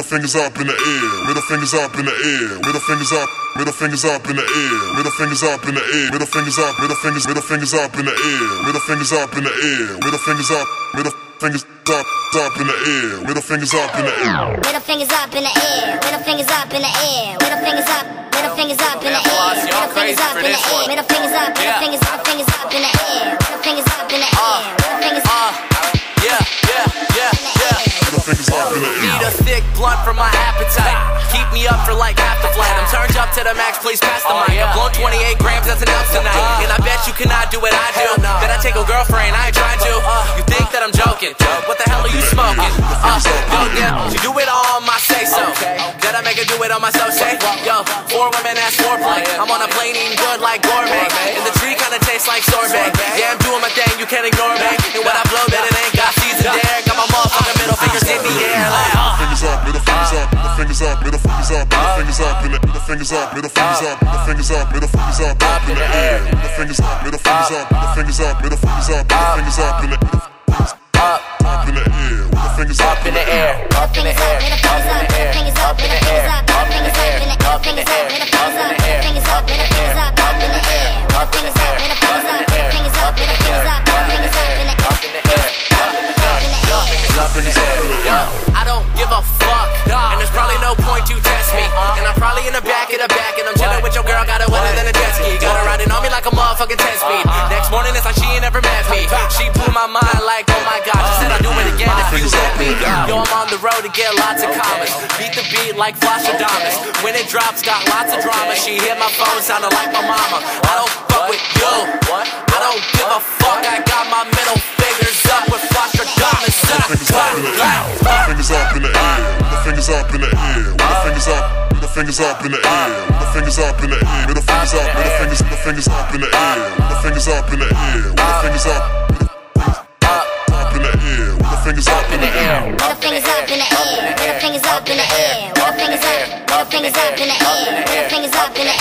middle fingers up in the air, middle fingers up in the air, middle fingers up in the air, middle fingers up in the air, middle fingers up, middle fingers up in the air, middle fingers up in the air, middle fingers up, middle fingers up in the air, middle fingers up in the air, middle fingers up in the air, middle fingers up in the air, middle fingers up, middle fingers up in the air, middle fingers up in the air, middle fingers up, middle fingers up in the air, middle fingers up in the air, middle fingers up. Need a thick blunt for my appetite. Keep me up for like half the flight. I'm turned up to the max, please pass the mic. I've blown 28 grams, that's announced tonight. And I bet you cannot do what I do. That I take a girlfriend, I ain't trying to. You think that I'm joking? What the hell are you smoking? You do it all on my say-so. Did I make her do it on my so-say? Yo, 4 women, that's foreplay. I'm on a plane eating good like gourmet. And the tree kinda tastes like sorbet. Yeah, I'm doing my thing, you can't ignore me. And when I blow that it ain't got seasoned air. Got my motherfucking middle fingers in the air like middle fingers up, middle fingers up, middle fingers up, middle fingers up, middle fingers up, middle fingers up, middle fingers up, middle fingers up, middle fingers up in the air, middle fingers up, middle fingers up, middle fingers up, middle fingers up, middle fingers up in the up in the air, middle fingers up in the air, up in the air, up in the air, up in the air, up in the air, up in the air, up in the air, fingers up, middle fingers up, up in the air, up in the air, middle fingers up, middle fingers up, middle fingers up, up in the air, up in the air, up in the air. I don't give a fuck, and there's probably no point to test me. And I'm probably in the back of the back, and I'm chilling with your girl, got it wetter than a jet ski. Got her riding on me like a motherfucking 10 speed. Next morning it's like she ain't never met me. She blew my mind like, oh my god, she said I'll do it again if you let me. Yo, I'm on the road to get lots of comments. Beat the beat like Flashadamas. When it drops, got lots of drama. She hit my phone, sounded like my mama. I don't fuck with you, I don't give a fuck. I got my middle fingers up with Flashadamas. Fingers up in the air, middle fingers up in the air, middle fingers up, middle fingers up in the air, middle fingers up in the air, middle fingers up, middle fingers up in the air, middle fingers up in the air, middle fingers up in the air, middle fingers up in the air, middle fingers up in the air, middle fingers up in the air, middle fingers up, middle fingers up in the air, middle fingers up in the